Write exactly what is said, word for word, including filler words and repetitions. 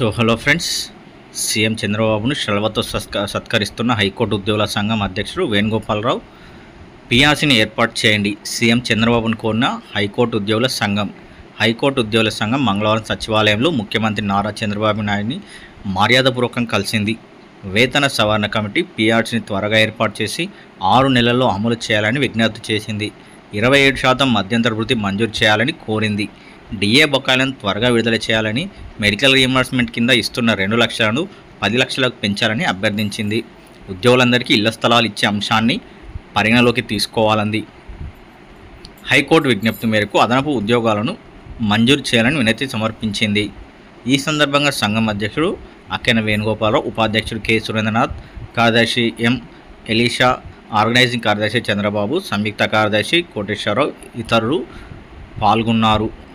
So hello friends, CM చంద్రబాబును శలవతో సత్క సత్కరిస్తున్న high court ఉద్యోగుల సంఘం అధ్యక్షుడు వేణుగోపాలరావు. పీఆర్సీని ఏర్పాటు చేయండి, సీఎం చంద్రబాబును కోరిన హైకోర్టు ఉద్యోగుల సంఘం. హైకోర్టు ఉద్యోగుల సంఘం మంగళవారం సచివాలయంలో ముఖ్యమంత్రి నారా చంద్రబాబు నాయుడిని మర్యాదపూర్వకంగా కలిసింది. వేతన సవరణ కమిటీ పీఆర్సీని త్వరగా ఏర్పాటు చేసి ఆరు నెలల్లో అమలు చేయాలని విజ్ఞప్తి చేసింది. ఇరవై ఏడు శాతం మధ్యంతర వృత్తి మంజూరు చేయాలని కోరింది. డిఏ బకాయిలను త్వరగా విడుదల చేయాలని, మెడికల్ రీయింబర్స్మెంట్ కింద ఇస్తున్న రెండు లక్షలను పది లక్షలకు పెంచాలని అభ్యర్థించింది. ఉద్యోగులందరికీ ఇళ్ల స్థలాలు ఇచ్చే అంశాన్ని పరిగణలోకి తీసుకోవాలంది. హైకోర్టు విజ్ఞప్తి మేరకు అదనపు ఉద్యోగాలను మంజూరు చేయాలని వినతి సమర్పించింది. ఈ సందర్భంగా సంఘం అధ్యక్షుడు అక్కెన వేణుగోపాలరావు, ఉపాధ్యక్షుడు కె సురేంద్రనాథ్, కార్యదర్శి ఎం ఎలీషా, ఆర్గనైజింగ్ కార్యదర్శి చంద్రబాబు, సంయుక్త కార్యదర్శి కోటేశ్వరరావు ఇతరులు పాల్గొన్నారు.